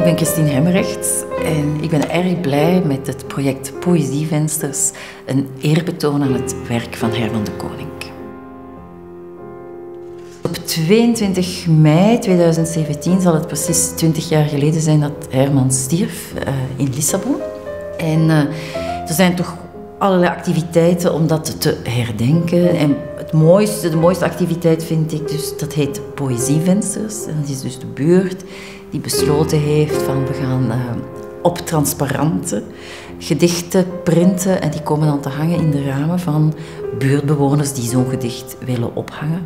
ben Christine Hemmerrecht en ik ben erg blij met het project Poëzievensters, een eerbetoon aan het werk van Herman de Koning. Op 22 mei 2017 zal het precies 20 jaar geleden zijn dat Herman stierf in Lissabon. En er zijn toch allerlei activiteiten om dat te herdenken. En de mooiste activiteit vind ik dus, dat heet Poëzievensters. En dat is dus de buurt die besloten heeft van we gaan op transparante gedichten printen en die komen dan te hangen in de ramen van buurtbewoners die zo'n gedicht willen ophangen.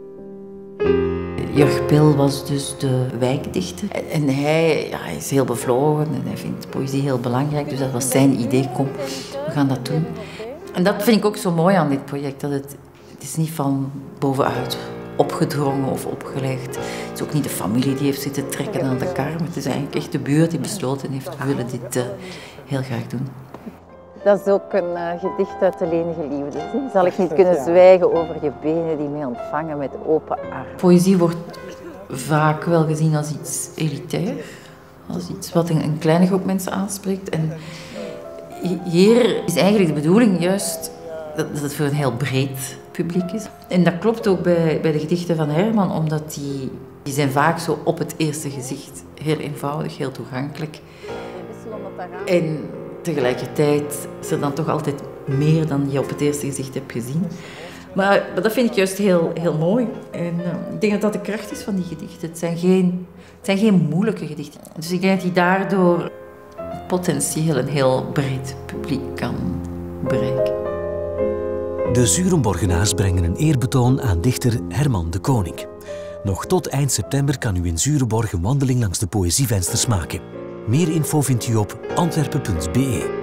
Jurg Pil was dus de wijkdichter en hij is heel bevlogen en hij vindt poëzie heel belangrijk, dus dat was zijn idee, kom, we gaan dat doen. En dat vind ik ook zo mooi aan dit project, dat het is niet van bovenuit opgedrongen of opgelegd. Het is ook niet de familie die heeft zitten trekken aan de kar, maar het is eigenlijk echt de buurt die besloten heeft, we willen dit heel graag doen. Dat is ook een gedicht uit de lenige liefde. Zal ik niet kunnen zwijgen over je benen die mij ontvangen met open armen. Poëzie wordt vaak wel gezien als iets elitair, als iets wat een kleine groep mensen aanspreekt. En hier is eigenlijk de bedoeling juist dat het voor een heel breed publiek is. En dat klopt ook bij de gedichten van Herman, omdat die zijn vaak zo op het eerste gezicht heel eenvoudig, heel toegankelijk. En tegelijkertijd is er dan toch altijd meer dan je op het eerste gezicht hebt gezien. Maar dat vind ik juist heel mooi. En ik denk dat dat de kracht is van die gedichten. Het zijn geen moeilijke gedichten. Dus ik denk dat die daardoor potentieel een heel breed publiek kan bereiken. De Zurenborgenaars brengen een eerbetoon aan dichter Herman de Koning. Nog tot eind september kan u in Zurenborg een wandeling langs de Poëzievensters maken. Meer info vindt u op antwerpen.be.